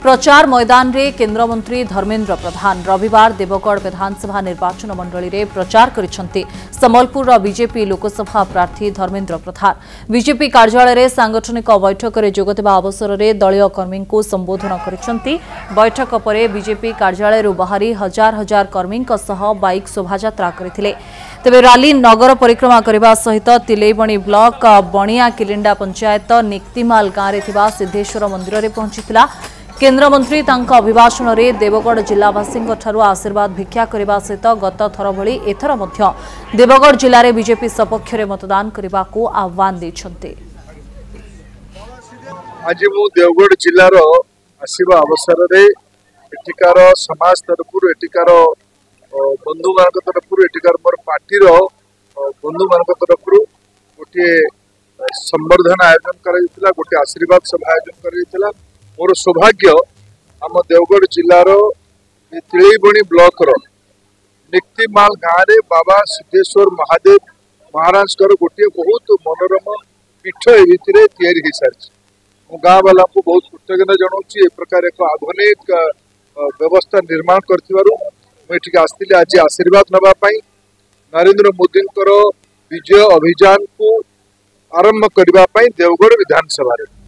प्रचार मैदान रे केंद्र मंत्री धर्मेंद्र प्रधान रविवार देवगढ़ विधानसभा निर्वाचन मंडली रे प्रचार करिसेंती। संबलपुर बीजेपी लोकसभा प्रार्थी धर्मेंद्र प्रधान बीजेपी कार्यालय रे सांगठनिक बैठक रे जोगदेबा अवसर रे दलीय कर्मी को संबोधन करिसेंती। बैठक परे बीजेपी कार्यालय रू बाहरी हजार हजार कर्मी सह बाइक शोभायात्रा करथिले। तेबे रैली नगर परिक्रमा करने सहित तिलैबणी ब्लॉक बणिया किलिंडा पंचायत निक्तिमाल गांव रे थिबा सिद्धेश्वर मंदिर रे पहुंचीथिला। केंद्र मंत्री तांका अभिभाषण में देवगढ़ जिलावासी आशीर्वाद भिक्षा करने सहित गत थर भली एथर मध्य देवगढ़ जिले में बीजेपी सपक्ष में मतदान करने को आह्वान देछन्ते। आज मु देवगढ़ जिलार आसीबा अवसर रे एटिकार समाज तरफ एटिकार बंधु मान तरफ एटिकार मोर पार्टी बंधु मान तरफ गोटे संवर्धन आयोजन करा गोटे आशीर्वाद सभा आयोजन करा। मोर सौभाग्य आम देवगढ़ जिलार तिलैबणी ब्लॉक निक्तिमाल गाँव में बाबा सिद्धेश्वर महादेव महाराज गोटे बहुत मनोरम पीठ ए सारी गाँ वाला को बहुत कृतज्ञता जनाऊँ। प्रकार एक आधुनिक व्यवस्था निर्माण कर आज आशीर्वाद नापी नरेंद्र मोदी विजय अभियान को आरंभ करने देवगढ़ विधानसभा।